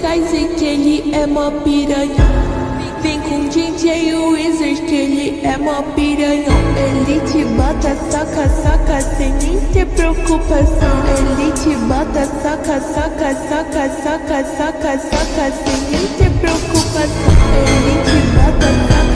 Kaiser que ele é mó piranha. Vem com o DJ Wizard que ele é mó piranhão. Ele te bota, saca, saca, sem nem ter preocupação. Ele te bota, saca, saca, saca, saca, saca, saca, sem nem ter preocupação. Ele